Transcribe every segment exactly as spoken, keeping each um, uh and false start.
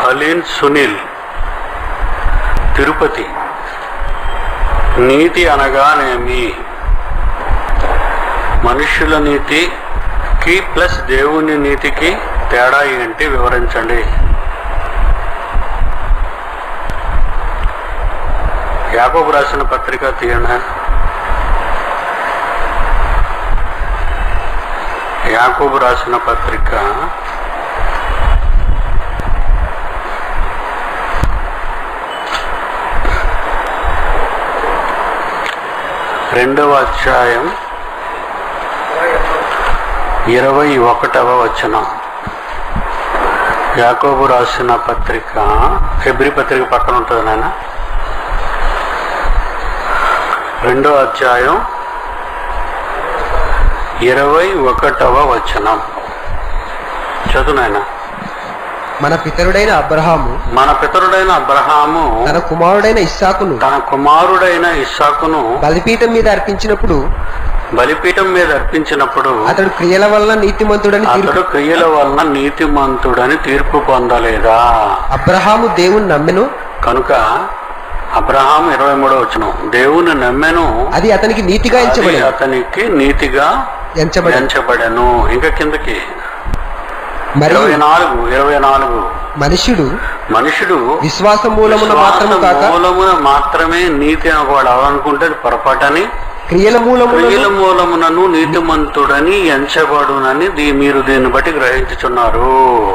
హలీన్ సునీల్, తిరుపతి. నీతి అనగానేమి? మనుష్యుల నీతికి ప్లస్ దేవుని నీతికి తేడా ఏంటి వివరించండి. యాకోబు రాసిన పత్రిక తీయనా? యాకోబు రాసిన పత్రిక రెండవ అధ్యాయం ఇరవై ఒకటవ వచనం. యాకోబు రాసిన పత్రిక హెబ్రీ పత్రిక పక్కన ఉంటుంది నాయన. రెండో అధ్యాయం ఇరవై ఒకటవ వచనం చదువు నాయన. మన పితరుడైన అబ్రహాము మన పితరుడైన అబ్రహాము తన కుమారుడైన ఇస్సాకును తన కుమారుడైన ఇస్సాకును బలిపీఠం మీద అర్పించినప్పుడు బలిపీఠం మీద అర్పించినప్పుడు అతడు క్రియల వలన నీతిమంతుడని తీర్పు అతడు క్రియల వలన నీతిమంతుడని తీర్పు పొందలేదా? అబ్రహాము దేవుని నమ్మెను కనుక అబ్రహాం ఇరవై మూడో వచనం, దేవుని నమ్మెను, అది అతనికి నీతిగా ఎంచబడి అతనికి నీతిగా ఎంచబడి ఎంచబడెను. ఇంకా కిందకి మరియు ఇరవై నాలుగు ఇరవై నాలుగు మనుష్యుడు మనుషుడు విశ్వాస మూలమున మాత్రము కాక మూలమున మాత్రమే నీతి అనుకోడు అవనుకుంటే పొరపాటని క్రియల మూలమున క్రియల మూలమునను నీతిమంతుడని ఎంచబడునని దీ మీరు దీన్ని బట్టి గ్రహించుచున్నారు.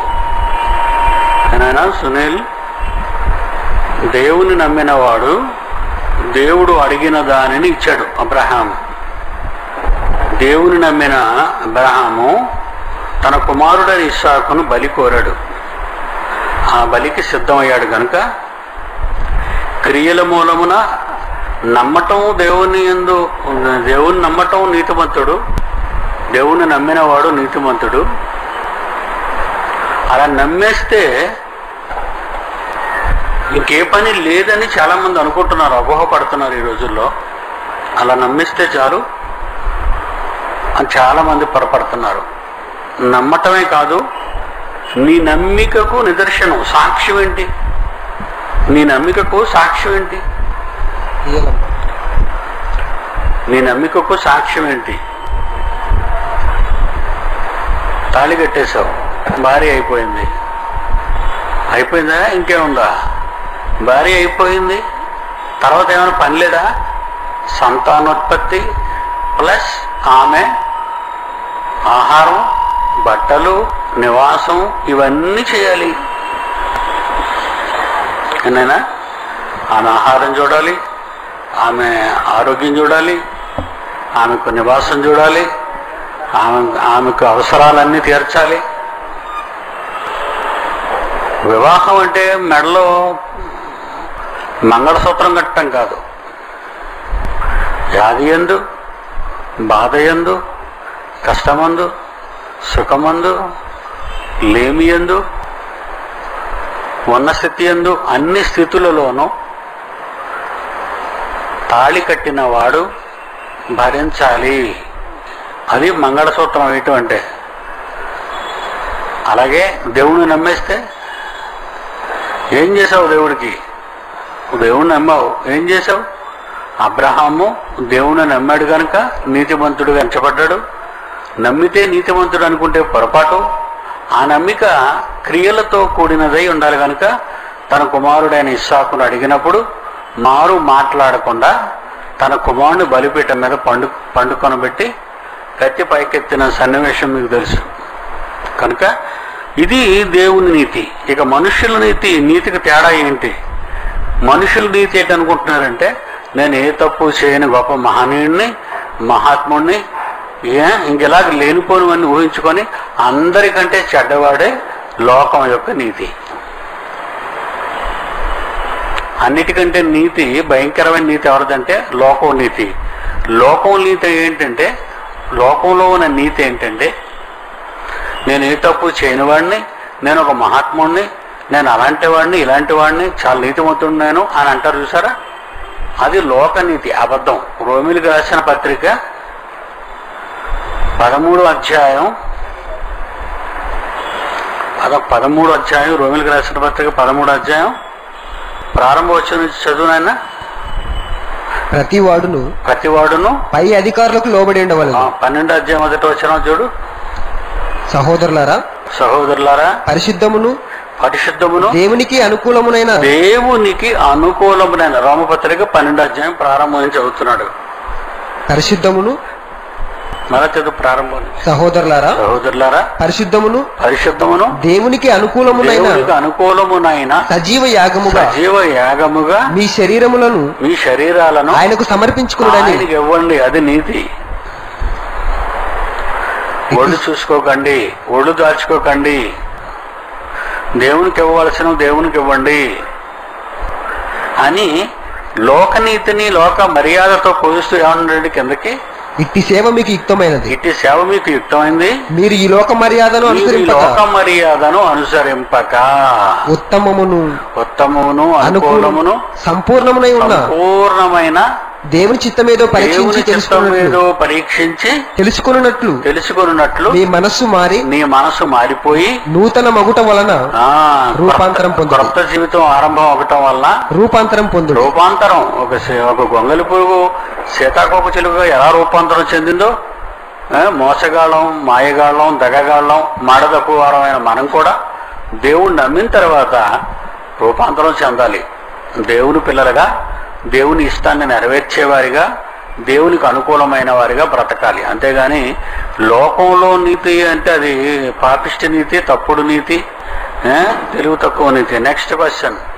ఏనాయనా సునీల్, దేవుని నమ్మినవాడు దేవుడు అడిగిన దానిని ఇచ్చాడు. అబ్రహాం దేవుని నమ్మిన అబ్రహాము తన కుమారుడైన ఇస్సాకును బలి కోరాడు. ఆ బలికి సిద్ధమయ్యాడు కనుక క్రియల మూలమున నమ్మటం దేవుని యందు దేవుని నమ్మటం నీతిమంతుడు, దేవుని నమ్మినవాడు నీతిమంతుడు. అలా నమ్మేస్తే ఇంకే పని లేదని చాలామంది అనుకుంటున్నారు, అపోహపడుతున్నారు ఈ రోజుల్లో. అలా నమ్మిస్తే చాలు అని చాలామంది పొరపడుతున్నారు. నమ్మటమే కాదు, నీ నమ్మికకు నిదర్శనం సాక్ష్యం ఏంటి? నీ నమ్మికకు సాక్ష్యం ఏంటి? నీ నమ్మికకు సాక్ష్యం ఏంటి? తాళి కట్టేశావు, భార్య అయిపోయింది. అయిపోయిందా? ఇంకేముందా? భార్య అయిపోయింది, తర్వాత ఏమైనా పని లేదా? సంతానోత్పత్తి ప్లస్ ఆమె ఆహారం, బట్టలు, నివాసం ఇవన్నీ చేయాలి. ఏనైనా ఆమె ఆహారం చూడాలి, ఆమె ఆరోగ్యం చూడాలి, ఆమెకు నివాసం చూడాలి, ఆమె ఆమెకు అవసరాలన్నీ తీర్చాలి. వివాహం అంటే మెడలో మంగళసూత్రం కట్టడం కాదు. వ్యాధి యందు, బాధ యందు, కష్టమందు, సుఖమందు, లేమి యందు, ఉన్న స్థితి యందు, అన్ని స్థితులలోనూ తాళి కట్టిన వాడు భరించాలి. అది మంగళసూత్రం వేయటం అంటే. అలాగే దేవుణ్ణి నమ్మేస్తే ఏం చేసావు? దేవుడికి దేవుణ్ణి నమ్మావు, ఏం చేసావు? అబ్రహాము దేవుణ్ణి నమ్మాడు కనుక నీతిమంతుడుగా ఎంచబడ్డాడు. నమ్మితే నీతిమంతుడు అనుకుంటే పొరపాటు. ఆ నమ్మిక క్రియలతో కూడినదై ఉండాలి కనుక తన కుమారుడైన ఇస్సాకును అడిగినప్పుడు మారు మాట్లాడకుండా తన కుమారుని బలిపీఠం మీద పండు పండుకొనబెట్టి కత్తి పైకెత్తిన సన్నివేశం మీకు తెలుసు కనుక ఇది దేవుని నీతి. ఇక మనుషుల నీతి నీతికి తేడా ఏంటి? మనుషుల నీతి ఏంటి అనుకుంటున్నారంటే, నేను ఏ తప్పు చేయని గొప్ప మహనీయుడిని, మహాత్ముడిని, ఏ ఇంకెలాగ లేనిపోనివన్నీ ఊహించుకొని అందరికంటే చెడ్డవాడే లోకం యొక్క నీతి. అన్నిటికంటే నీతి, భయంకరమైన నీతి ఎవరిదంటే లోకం నీతి. లోకం నీతి ఏంటంటే, లోకంలో ఉన్న నీతి ఏంటంటే, నేను ఏ తప్పు చేయని వాడిని, నేను ఒక మహాత్ముడిని, నేను అలాంటి వాడిని, ఇలాంటి వాడిని, చాలా నీతిమంతుడు నేను అని అంటారు చూసారా? అది లోకనీతి, అబద్ధం. రోమిలికి రాసిన పత్రిక పదమూడో అధ్యాయం అదో పదమూడు అధ్యాయం, రోమిలకు రాసిన పత్రిక పదమూడు అధ్యాయం ప్రారంభ వచ్చిన నుంచి చదువునైనా. ప్రతి వాడును ప్రతి వాడును పై అధికారులకు లోబడి ఉండవలెను. పన్నెండు అధ్యాయం మొదటి వచ్చిన చూడు. సహోదరులారా, సహోదరులారా, పరిశుద్ధమును పరిశుద్ధమును దేవునికి అనుకూలమునైన దేవునికి అనుకూలమునైన, రోమపత్రిక పన్నెండు అధ్యాయం ప్రారంభం నుంచి చదువుతున్నాడు. పరిశుద్ధమును మళ్ళా చదువు ప్రారంభం నుంచి. సహోదరులారా, సహోదరులారా, పరిశుద్ధమును పరిశుద్ధమును దేవునికి అనుకూలమునైన దేవునికి అనుకూలమునైన సజీవ యాగముగా సజీవ యాగముగా మీ శరీరములను మీ శరీరాలను ఆయనకు సమర్పించుకుని ఆయనకి ఇవ్వండి. అది నీతి. ఒళ్ళు చూసుకోకండి, ఒళ్ళు దాచుకోకండి. దేవునికి ఇవ్వవలసిన దేవునికి ఇవ్వండి అని లోకనీతిని లోక మర్యాదతో పోలిస్తూ ఏమన్నాడు కిందకి, ఇట్టి సేవ మీకు యుక్తమైనది. ఇట్టి సేవ మీకు యుక్తమైంది. మీరు ఈ లోక మర్యాదను మీరు ఈ అనుసరింపక లోక మర్యాదను అనుసరింపక ఉత్తమమును ఉత్తమమును అనుకూలమును అనుకూలమును సంపూర్ణమునై ఉన్న సంపూర్ణమైన దేవుని చిత్తమేదో పరీక్షించి దేవుని చిత్తం తెలుసుకున్నట్లు ఏదో పరీక్షించి తెలుసుకున్నట్లు తెలుసుకున్నట్లు మీ మనస్సు మారి నీ మనసు మారిపోయి నూతన మగుట వలన ఆ రూపాంతరం పొందుడు. కొత్త జీవితం ఆరంభం అవటం వల్ల రూపాంతరం పొందుడు. రూపాంతరం ఒక సే- ఒక గొంగలి పురుగు సీతాకోక చిలుకగా ఎలా రూపాంతరం చెందిందో, ఆ, మోసగాళ్ళం, మాయగాళ్ళం, దగగాళ్ళం, మాడదక్కువారమైన మనం కూడా దేవుణ్ణి నమ్మిన తర్వాత రూపాంతరం చెందాలి. దేవుని పిల్లలుగా, దేవుని ఇష్టాన్ని నెరవేర్చేవారిగా, దేవునికి అనుకూలమైన వారిగా బ్రతకాలి. అంతేగాని లోకంలో నీతి అంటే అది పాపిష్టి నీతి, తప్పుడు నీతి, ఆ, తెలివి తక్కువ నీతి. Next question.